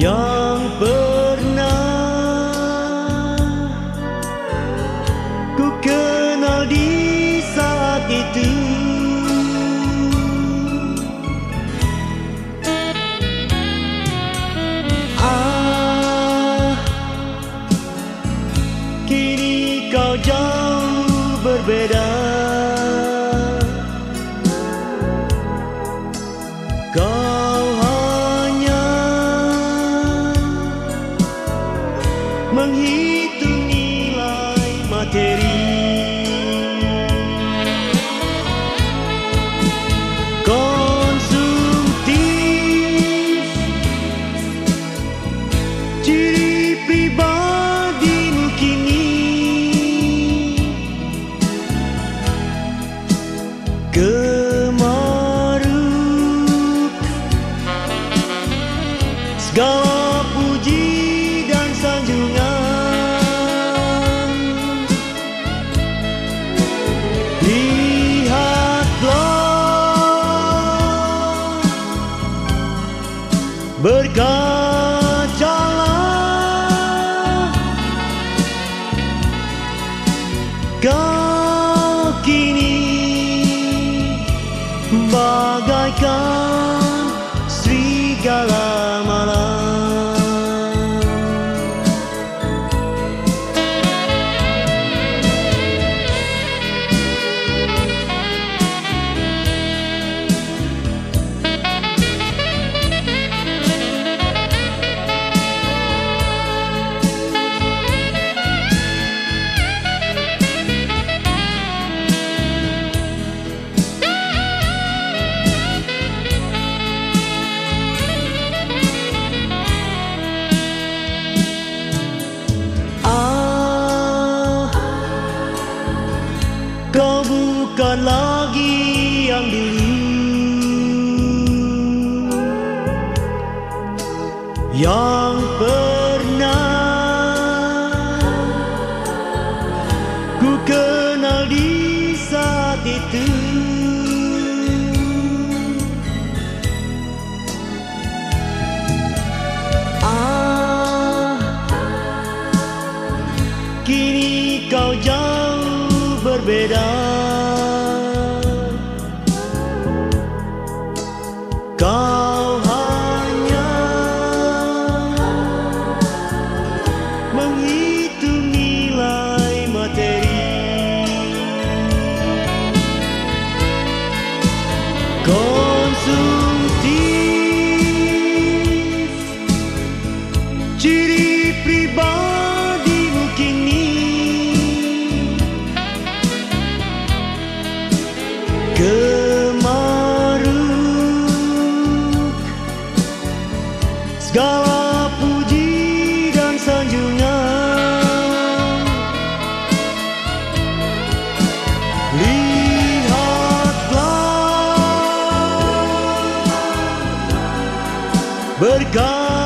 yang pernah ku kenal di saat itu. Kini kau jauh berbeda. Kau hanya menghitung nilai materi. Konsumtif, ciri pribadimu kini. Kemaruk, segala puji dan sanjungan. Lihatlah, berkacalah, kau kini bagaikan serigala malam. Kau bukan lagi yang dulu, yang pernah ku kenal di saat itu. Kini kau jauh berbeda. Kau hanya menghitung nilai materi. Konsumtif, ciri pribadimu kini. Kemaruk, segala puji dan sanjungan. Lihatlah, berkah